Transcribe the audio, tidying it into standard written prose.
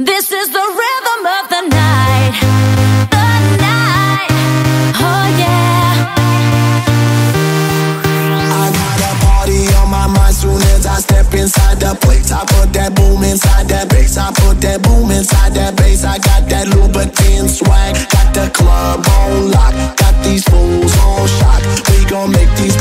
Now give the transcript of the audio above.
This is the rhythm of the night. The night. Oh yeah. I got a party on my mind soon as I step inside the place. I put that boom inside that bass. I put that boom inside that bass. I got that Louboutin swag. Got the club on lock. Got these fools on shock. We gon' make these